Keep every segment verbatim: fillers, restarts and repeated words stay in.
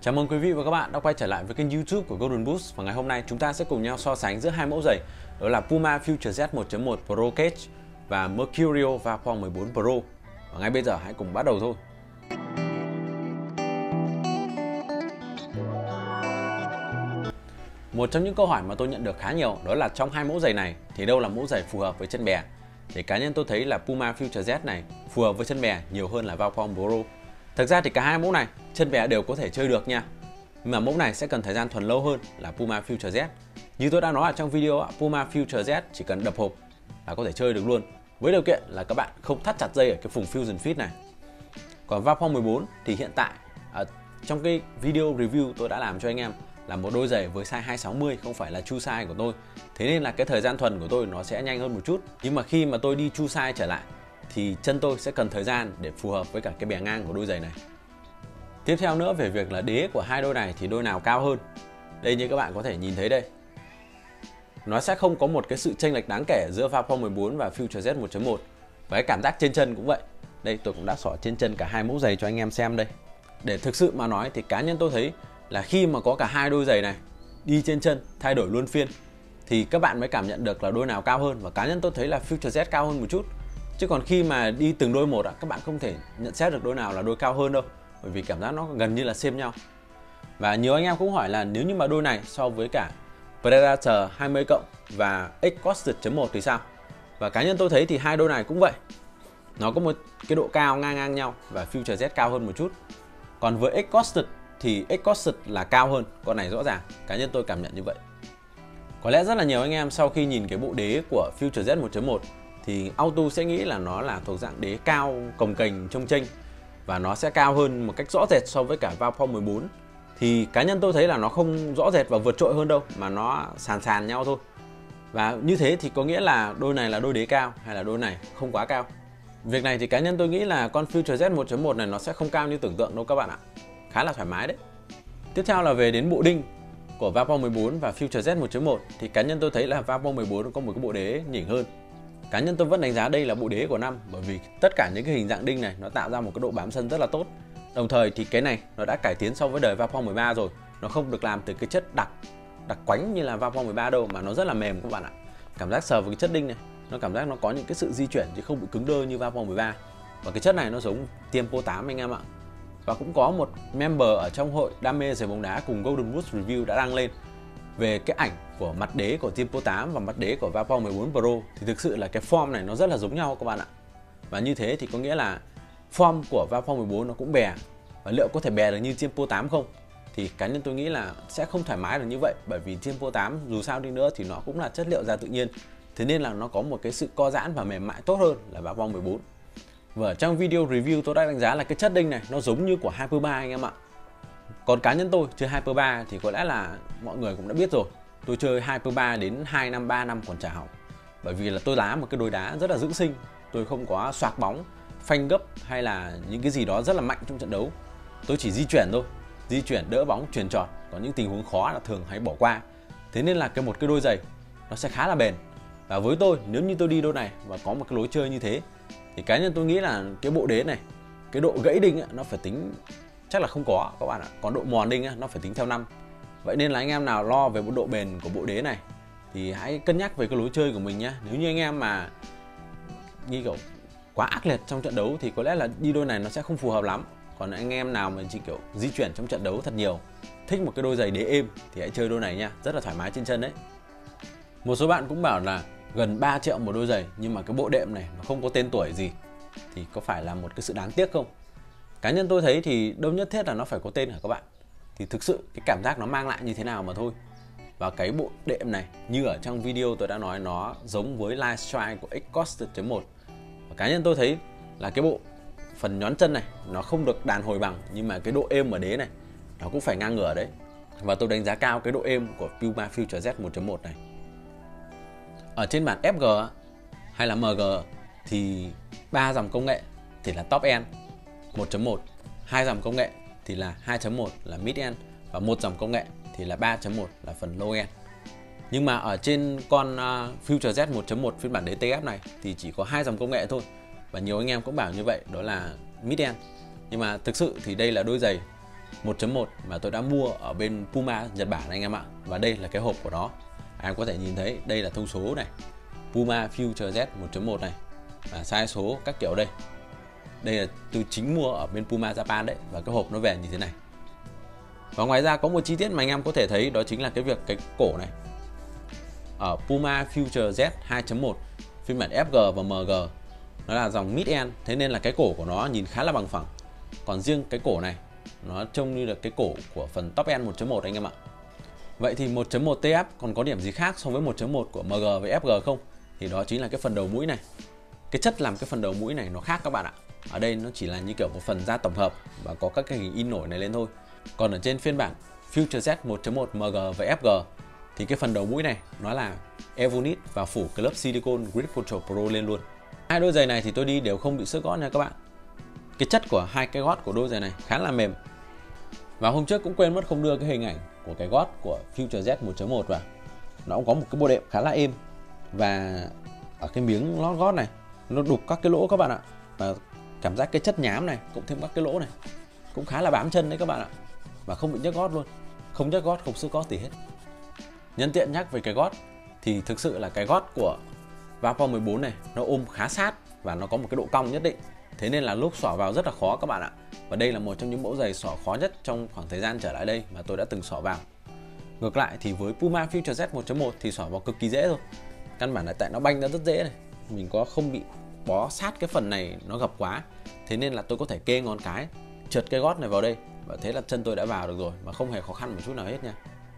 Chào mừng quý vị và các bạn đã quay trở lại với kênh YouTube của Golden Boost. Và ngày hôm nay chúng ta sẽ cùng nhau so sánh giữa hai mẫu giày, đó là Puma Future Z một chấm một Pro Cage và Mercurial Vapor mười bốn Pro. Và ngay bây giờ hãy cùng bắt đầu thôi. Một trong những câu hỏi mà tôi nhận được khá nhiều đó là trong hai mẫu giày này thì đâu là mẫu giày phù hợp với chân bè. Thì cá nhân tôi thấy là Puma Future Z này phù hợp với chân bè nhiều hơn là Vapor Pro. Thực ra thì cả hai mẫu này chân bè đều có thể chơi được nha. Nhưng mà mẫu này sẽ cần thời gian thuần lâu hơn là Puma Future Z. Như tôi đã nói ở trong video, Puma Future Z chỉ cần đập hộp là có thể chơi được luôn, với điều kiện là các bạn không thắt chặt dây ở cái vùng Fusion Fit này. Còn Vapor mười bốn thì hiện tại ở trong cái video review tôi đã làm cho anh em là một đôi giày với size hai sáu mươi, không phải là true size của tôi. Thế nên là cái thời gian thuần của tôi nó sẽ nhanh hơn một chút. Nhưng mà khi mà tôi đi true size trở lại thì chân tôi sẽ cần thời gian để phù hợp với cả cái bè ngang của đôi giày này. Tiếp theo nữa về việc là đế của hai đôi này thì đôi nào cao hơn. Đây như các bạn có thể nhìn thấy đây, nó sẽ không có một cái sự chênh lệch đáng kể giữa Vapor mười bốn và Future Z một chấm một. Và cái cảm giác trên chân cũng vậy. Đây tôi cũng đã xỏ trên chân cả hai mẫu giày cho anh em xem đây. Để thực sự mà nói thì cá nhân tôi thấy là khi mà có cả hai đôi giày này đi trên chân thay đổi luân phiên thì các bạn mới cảm nhận được là đôi nào cao hơn. Và cá nhân tôi thấy là Future Z cao hơn một chút. Chứ còn khi mà đi từng đôi một các bạn không thể nhận xét được đôi nào là đôi cao hơn đâu, bởi vì cảm giác nó gần như là xem nhau. Và nhiều anh em cũng hỏi là nếu như mà đôi này so với cả Predator hai mươi cộng và Exhausted chấm một thì sao? Và cá nhân tôi thấy thì hai đôi này cũng vậy. Nó có một cái độ cao ngang ngang nhau và Future Z cao hơn một chút. Còn với Exhausted thì Exhausted là cao hơn, con này rõ ràng, cá nhân tôi cảm nhận như vậy. Có lẽ rất là nhiều anh em sau khi nhìn cái bộ đế của Future Z một chấm một thì auto sẽ nghĩ là nó là thuộc dạng đế cao cồng kềnh trông chênh và nó sẽ cao hơn một cách rõ rệt so với cả Vapor mười bốn. Thì cá nhân tôi thấy là nó không rõ rệt và vượt trội hơn đâu, mà nó sàn sàn nhau thôi. Và như thế thì có nghĩa là đôi này là đôi đế cao hay là đôi này không quá cao. Việc này thì cá nhân tôi nghĩ là con Future Z một chấm một này nó sẽ không cao như tưởng tượng đâu các bạn ạ. Khá là thoải mái đấy. Tiếp theo là về đến bộ đinh của Vapor mười bốn và Future Z một chấm một thì cá nhân tôi thấy là Vapor mười bốn có một cái bộ đế nhỉnh hơn. Cá nhân tôi vẫn đánh giá đây là bộ đế của năm, bởi vì tất cả những cái hình dạng đinh này nó tạo ra một cái độ bám sân rất là tốt. Đồng thời thì cái này nó đã cải tiến so với đời Vapor mười ba rồi. Nó không được làm từ cái chất đặc đặc quánh như là Vapor mười ba đâu, mà nó rất là mềm các bạn ạ. Cảm giác sờ vào cái chất đinh này, nó cảm giác nó có những cái sự di chuyển chứ không bị cứng đơ như Vapor mười ba. Và cái chất này nó giống Tiempo tám anh em ạ. Và cũng có một member ở trong hội đam mê giày bóng đá cùng Golden Boost Review đã đăng lên về cái ảnh của mặt đế của Tiempo tám và mặt đế của Vapor mười bốn Pro. Thì thực sự là cái form này nó rất là giống nhau các bạn ạ. Và như thế thì có nghĩa là form của Vapor mười bốn nó cũng bè. Và liệu có thể bè được như Tiempo tám không? Thì cá nhân tôi nghĩ là sẽ không thoải mái được như vậy. Bởi vì Tiempo tám dù sao đi nữa thì nó cũng là chất liệu da tự nhiên. Thế nên là nó có một cái sự co giãn và mềm mại tốt hơn là Vapor mười bốn. Và trong video review tôi đã đánh giá là cái chất đinh này nó giống như của Hyper ba anh em ạ. Còn cá nhân tôi chơi Hyper ba thì có lẽ là mọi người cũng đã biết rồi. Tôi chơi Hyper ba đến hai năm, ba năm còn chả hỏng. Bởi vì là tôi đá một cái đôi đá rất là dưỡng sinh. Tôi không có xoạc bóng, phanh gấp hay là những cái gì đó rất là mạnh trong trận đấu. Tôi chỉ di chuyển thôi, di chuyển đỡ bóng, chuyền trọt. Có những tình huống khó là thường hay bỏ qua. Thế nên là cái một cái đôi giày nó sẽ khá là bền. Và với tôi, nếu như tôi đi đôi này và có một cái lối chơi như thế thì cá nhân tôi nghĩ là cái bộ đế này, cái độ gãy đinh ấy, nó phải tính chắc là không có các bạn ạ. Còn độ mòn đinh ấy, nó phải tính theo năm. Vậy nên là anh em nào lo về một độ bền của bộ đế này thì hãy cân nhắc về cái lối chơi của mình nhé. Nếu như anh em mà như kiểu quá ác liệt trong trận đấu thì có lẽ là đi đôi này nó sẽ không phù hợp lắm. Còn anh em nào mà chỉ kiểu di chuyển trong trận đấu thật nhiều, thích một cái đôi giày đế êm thì hãy chơi đôi này nha, rất là thoải mái trên chân đấy. Một số bạn cũng bảo là gần ba triệu một đôi giày nhưng mà cái bộ đệm này nó không có tên tuổi gì thì có phải là một cái sự đáng tiếc không? Cá nhân tôi thấy thì đâu nhất thiết là nó phải có tên hả các bạn. Thì thực sự cái cảm giác nó mang lại như thế nào mà thôi. Và cái bộ đệm này như ở trong video tôi đã nói, nó giống với Light Strike của Exhausted chấm một. Và cá nhân tôi thấy là cái bộ phần nhón chân này nó không được đàn hồi bằng, nhưng mà cái độ êm ở đế này nó cũng phải ngang ngửa đấy. Và tôi đánh giá cao cái độ êm của Puma Future Z một chấm một này. Ở trên bản ép giê hay là em giê thì ba dòng công nghệ thì là top end một chấm một, hai dòng công nghệ thì là hai chấm một là mid end và một dòng công nghệ thì là ba chấm một là phần low end. Nhưng mà ở trên con uh, Future Z một chấm một phiên bản đế tê ép này thì chỉ có hai dòng công nghệ thôi. Và nhiều anh em cũng bảo như vậy, đó là mid end. Nhưng mà thực sự thì đây là đôi giày một chấm một mà tôi đã mua ở bên Puma Nhật Bản anh em ạ. Và đây là cái hộp của nó. Anh em có thể nhìn thấy đây là thông số này, Puma Future Z một chấm một này, và sai số các kiểu đây. Đây là tôi chính mua ở bên Puma Japan đấy, và cái hộp nó về như thế này. Và ngoài ra có một chi tiết mà anh em có thể thấy, đó chính là cái việc cái cổ này. Ở Puma Future Z hai chấm một phiên bản ép giê và em giê nó là dòng mid-end, thế nên là cái cổ của nó nhìn khá là bằng phẳng. Còn riêng cái cổ này nó trông như là cái cổ của phần top end một chấm một anh em ạ. Vậy thì một chấm một tê ép còn có điểm gì khác so với một chấm một của em giê với ép giê không? Thì đó chính là cái phần đầu mũi này. Cái chất làm cái phần đầu mũi này nó khác các bạn ạ. Ở đây nó chỉ là như kiểu một phần da tổng hợp và có các cái hình in nổi này lên thôi. Còn ở trên phiên bản Future Z một chấm một em giê với ép giê thì cái phần đầu mũi này nó là Evonit và phủ cái lớp silicone Grip Control Pro lên luôn. Hai đôi giày này thì tôi đi đều không bị xước gót nha các bạn. Cái chất của hai cái gót của đôi giày này khá là mềm. Và hôm trước cũng quên mất không đưa cái hình ảnh của cái gót của Future Z một chấm một vào. Nó cũng có một cái bộ đệm khá là êm. Và ở cái miếng lót gót này nó đục các cái lỗ các bạn ạ. Và cảm giác cái chất nhám này cũng thêm các cái lỗ này cũng khá là bám chân đấy các bạn ạ. Và không bị nhức gót luôn. Không nhức gót, không xước gót gì hết. Nhân tiện nhắc về cái gót thì thực sự là cái gót của Vapor mười bốn này nó ôm khá sát và nó có một cái độ cong nhất định. Thế nên là lúc xỏ vào rất là khó các bạn ạ. Và đây là một trong những mẫu giày xỏ khó nhất trong khoảng thời gian trở lại đây mà tôi đã từng xỏ vào. Ngược lại thì với Puma Future Z một chấm một thì xỏ vào cực kỳ dễ thôi. Căn bản là tại nó banh ra rất dễ này. Mình có không bị bó sát cái phần này nó gập quá. Thế nên là tôi có thể kê ngón cái, trượt cái gót này vào đây. Và thế là chân tôi đã vào được rồi mà không hề khó khăn một chút nào hết nha.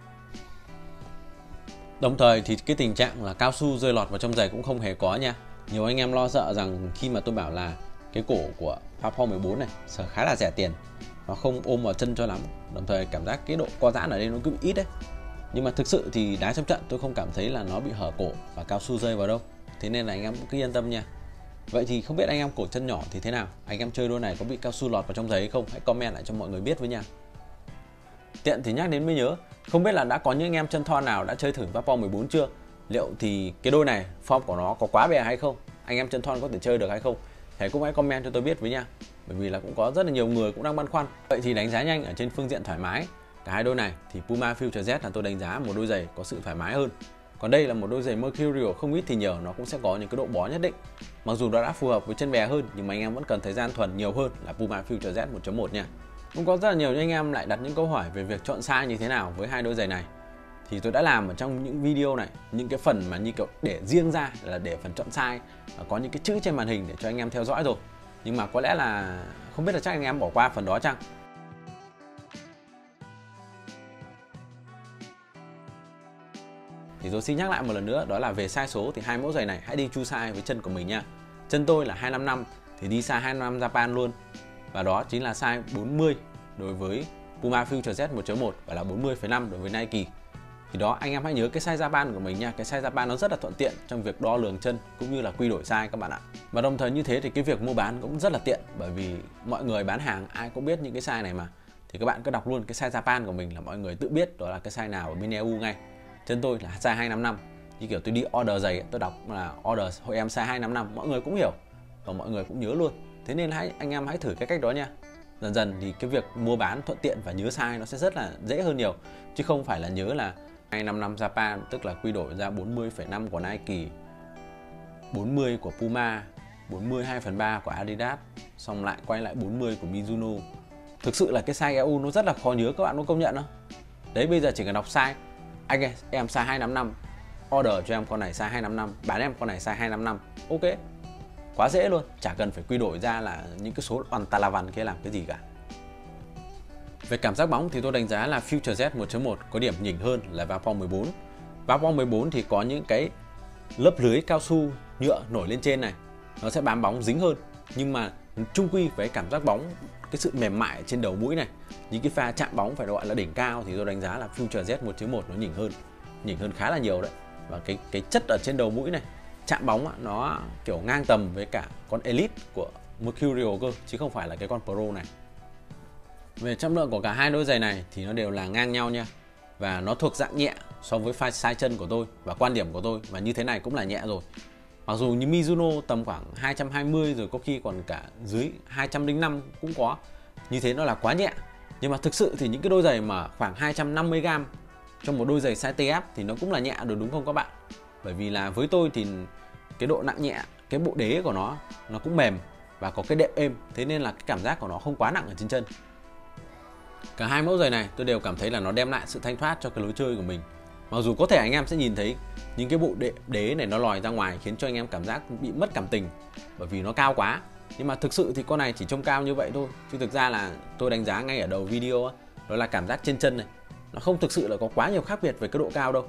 Đồng thời thì cái tình trạng là cao su rơi lọt vào trong giày cũng không hề có nha. Nhiều anh em lo sợ rằng khi mà tôi bảo là cái cổ của Vapor mười bốn này sở khá là rẻ tiền, nó không ôm vào chân cho lắm. Đồng thời cảm giác cái độ co giãn ở đây nó cứ bị ít đấy. Nhưng mà thực sự thì đá trong trận tôi không cảm thấy là nó bị hở cổ và cao su rơi vào đâu. Thế nên là anh em cũng cứ yên tâm nha. Vậy thì không biết anh em cổ chân nhỏ thì thế nào? Anh em chơi đôi này có bị cao su lọt vào trong giày hay không? Hãy comment lại cho mọi người biết với nha. Tiện thì nhắc đến mới nhớ, không biết là đã có những anh em chân thon nào đã chơi thử Vapor mười bốn chưa? Liệu thì cái đôi này form của nó có quá bè hay không? Anh em chân thon có thể chơi được hay không? Hãy cũng hãy comment cho tôi biết với nha. Bởi vì là cũng có rất là nhiều người cũng đang băn khoăn. Vậy thì đánh giá nhanh ở trên phương diện thoải mái, cả hai đôi này thì Puma Future Z là tôi đánh giá một đôi giày có sự thoải mái hơn. Còn đây là một đôi giày Mercurial, không ít thì nhiều nó cũng sẽ có những cái độ bó nhất định. Mặc dù nó đã phù hợp với chân bè hơn nhưng mà anh em vẫn cần thời gian thuần nhiều hơn là Puma Future Z một chấm một nha. Cũng có rất là nhiều anh em lại đặt những câu hỏi về việc chọn size như thế nào với hai đôi giày này. Thì tôi đã làm ở trong những video này, những cái phần mà như kiểu để riêng ra là để phần chọn size, có những cái chữ trên màn hình để cho anh em theo dõi rồi. Nhưng mà có lẽ là không biết là chắc anh em bỏ qua phần đó chăng. Thì tôi xin nhắc lại một lần nữa, đó là về size số thì hai mẫu giày này hãy đi chu size với chân của mình nha. Chân tôi là hai năm năm thì đi size hai năm năm Japan luôn. Và đó chính là size bốn mươi đối với Puma Future Z một chấm một và là bốn mươi phẩy năm đối với Nike. Thì đó, anh em hãy nhớ cái size Japan của mình nha. Cái size Japan nó rất là thuận tiện trong việc đo lường chân cũng như là quy đổi size các bạn ạ. Và đồng thời như thế thì cái việc mua bán cũng rất là tiện, bởi vì mọi người bán hàng ai cũng biết những cái size này mà. Thì các bạn cứ đọc luôn cái size Japan của mình là mọi người tự biết đó là cái size nào ở bên e u ngay. Chân tôi là size hai năm năm. Như kiểu tôi đi order giày, tôi đọc là order hội em size hai năm năm, mọi người cũng hiểu và mọi người cũng nhớ luôn. Thế nên hãy anh em hãy thử cái cách đó nha. Dần dần thì cái việc mua bán thuận tiện và nhớ size nó sẽ rất là dễ hơn nhiều, chứ không phải là nhớ là hai năm năm Japan tức là quy đổi ra bốn mươi phẩy năm của Nike, bốn mươi của Puma, bốn mươi hai phần ba của Adidas, xong lại quay lại bốn mươi của Mizuno. Thực sự là cái size e u nó rất là khó nhớ, các bạn có công nhận không? Đấy, bây giờ chỉ cần đọc size. Anh ơi, em size hai năm năm, order cho em con này size hai năm năm, bán em con này size hai năm năm. Ok, quá dễ luôn, chả cần phải quy đổi ra là những cái số toàn tà la văn kia làm cái gì cả. Về cảm giác bóng thì tôi đánh giá là Future Z một chấm một có điểm nhỉnh hơn là Vapor mười bốn. Vapor mười bốn thì có những cái lớp lưới cao su nhựa nổi lên trên này, nó sẽ bám bóng dính hơn. Nhưng mà chung quy với cảm giác bóng, cái sự mềm mại trên đầu mũi này, những cái pha chạm bóng phải gọi là đỉnh cao thì tôi đánh giá là Future Z một chấm một nó nhỉnh hơn, nhỉnh hơn khá là nhiều đấy. Và cái cái chất ở trên đầu mũi này, chạm bóng nó kiểu ngang tầm với cả con Elite của Mercurial cơ, chứ không phải là cái con Pro này. Về trọng lượng của cả hai đôi giày này thì nó đều là ngang nhau nha. Và nó thuộc dạng nhẹ so với size chân của tôi và quan điểm của tôi, và như thế này cũng là nhẹ rồi. Mặc dù như Mizuno tầm khoảng hai trăm hai mươi rồi, có khi còn cả dưới hai trăm lẻ năm cũng có. Như thế nó là quá nhẹ. Nhưng mà thực sự thì những cái đôi giày mà khoảng hai trăm năm mươi gam trong một đôi giày size tê ép thì nó cũng là nhẹ được, đúng không các bạn? Bởi vì là với tôi thì cái độ nặng nhẹ, cái bộ đế của nó nó cũng mềm và có cái đệm êm, thế nên là cái cảm giác của nó không quá nặng ở trên chân. Cả hai mẫu giày này tôi đều cảm thấy là nó đem lại sự thanh thoát cho cái lối chơi của mình. Mặc dù có thể anh em sẽ nhìn thấy những cái bộ đế, đế này nó lòi ra ngoài khiến cho anh em cảm giác bị mất cảm tình bởi vì nó cao quá. Nhưng mà thực sự thì con này chỉ trông cao như vậy thôi, chứ thực ra là tôi đánh giá ngay ở đầu video đó, đó là cảm giác trên chân này nó không thực sự là có quá nhiều khác biệt về cái độ cao đâu.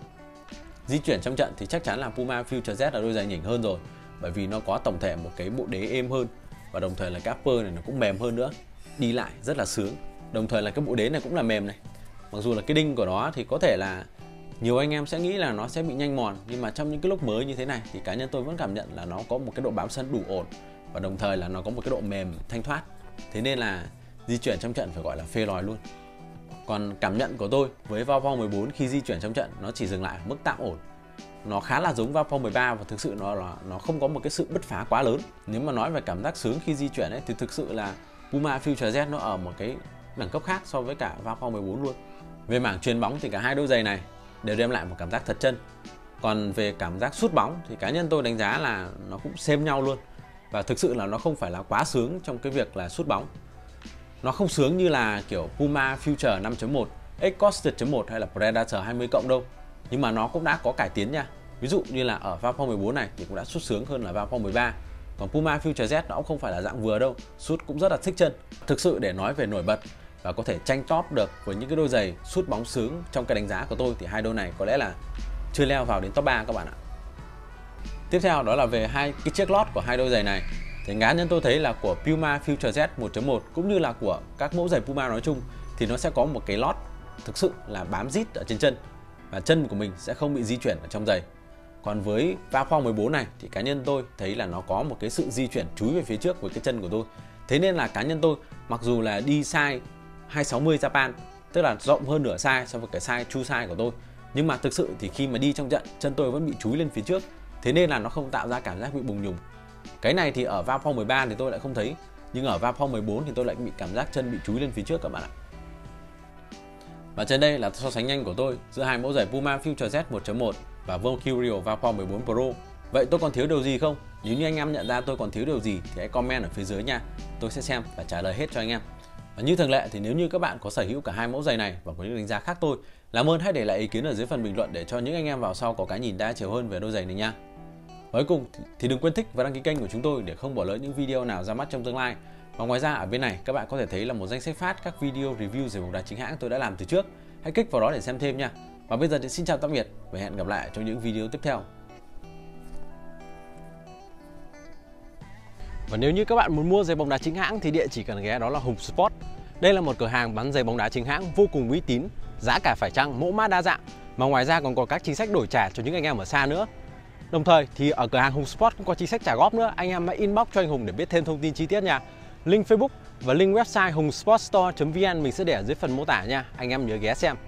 Di chuyển trong trận thì chắc chắn là Puma Future Z là đôi giày nhỉnh hơn rồi, bởi vì nó có tổng thể một cái bộ đế êm hơn và đồng thời là cái upper này nó cũng mềm hơn nữa, đi lại rất là sướng. Đồng thời là cái bộ đế này cũng là mềm này. Mặc dù là cái đinh của nó thì có thể là nhiều anh em sẽ nghĩ là nó sẽ bị nhanh mòn, nhưng mà trong những cái lúc mới như thế này thì cá nhân tôi vẫn cảm nhận là nó có một cái độ bám sân đủ ổn và đồng thời là nó có một cái độ mềm thanh thoát. Thế nên là di chuyển trong trận phải gọi là phê lòi luôn. Còn cảm nhận của tôi với Vapor mười bốn khi di chuyển trong trận nó chỉ dừng lại ở mức tạm ổn. Nó khá là giống Vapor mười ba và thực sự nó là nó không có một cái sự bứt phá quá lớn. Nếu mà nói về cảm giác sướng khi di chuyển ấy thì thực sự là Puma Future Z nó ở một cái đẳng cấp khác so với cả Vapor mười bốn luôn. Về mảng chuyền bóng thì cả hai đôi giày này đều đem lại một cảm giác thật chân. Còn về cảm giác sút bóng thì cá nhân tôi đánh giá là nó cũng xem nhau luôn. Và thực sự là nó không phải là quá sướng trong cái việc là sút bóng. Nó không sướng như là kiểu Puma Future năm chấm một, Exhausted chấm một hay là Predator hai mươi cộng đâu. Nhưng mà nó cũng đã có cải tiến nha. Ví dụ như là ở Vapor mười bốn này thì cũng đã sút sướng hơn là Vapor mười ba. Còn Puma Future Z nó cũng không phải là dạng vừa đâu, sút cũng rất là thích chân. Thực sự để nói về nổi bật và có thể tranh top được với những cái đôi giày sút bóng sướng trong cái đánh giá của tôi thì hai đôi này có lẽ là chưa leo vào đến top ba các bạn ạ. Tiếp theo đó là về hai cái chiếc lót của hai đôi giày này. Thì cá nhân tôi thấy là của Puma Future Z một chấm một cũng như là của các mẫu giày Puma nói chung thì nó sẽ có một cái lót thực sự là bám rít ở trên chân và chân của mình sẽ không bị di chuyển ở trong giày. Còn với Vapor mười bốn này thì cá nhân tôi thấy là nó có một cái sự di chuyển chúi về phía trước với cái chân của tôi. Thế nên là cá nhân tôi mặc dù là đi size hai sáu mươi Japan, tức là rộng hơn nửa size so với cái size true size của tôi, nhưng mà thực sự thì khi mà đi trong trận chân tôi vẫn bị chúi lên phía trước. Thế nên là nó không tạo ra cảm giác bị bùng nhùng. Cái này thì ở Vapor mười ba thì tôi lại không thấy, nhưng ở Vapor mười bốn thì tôi lại bị cảm giác chân bị chúi lên phía trước các bạn ạ. Và trên đây là so sánh nhanh của tôi giữa hai mẫu giày Puma Future Z một chấm một và Mercurial Vapor mười bốn Pro. Vậy tôi còn thiếu điều gì không? Nếu như anh em nhận ra tôi còn thiếu điều gì thì hãy comment ở phía dưới nha. Tôi sẽ xem và trả lời hết cho anh em. Và như thường lệ thì nếu như các bạn có sở hữu cả hai mẫu giày này và có những đánh giá khác tôi, làm ơn hãy để lại ý kiến ở dưới phần bình luận để cho những anh em vào sau có cái nhìn đa chiều hơn về đôi giày này nha. Cuối cùng thì đừng quên thích và đăng ký kênh của chúng tôi để không bỏ lỡ những video nào ra mắt trong tương lai. Và ngoài ra ở bên này các bạn có thể thấy là một danh sách phát các video review giày bóng đá chính hãng tôi đã làm từ trước. Hãy kích vào đó để xem thêm nha. Và bây giờ thì xin chào tạm biệt và hẹn gặp lại trong những video tiếp theo. Và nếu như các bạn muốn mua giày bóng đá chính hãng thì địa chỉ cần ghé đó là Hùng Sport. Đây là một cửa hàng bán giày bóng đá chính hãng vô cùng uy tín, giá cả phải chăng, mẫu mã đa dạng, mà ngoài ra còn có các chính sách đổi trả cho những anh em ở xa nữa. Đồng thời thì ở cửa hàng Hùng Sport cũng có chính sách trả góp nữa, anh em hãy inbox cho anh Hùng để biết thêm thông tin chi tiết nha. Link Facebook và link website hungsportstore chấm vn mình sẽ để ở dưới phần mô tả nha, anh em nhớ ghé xem.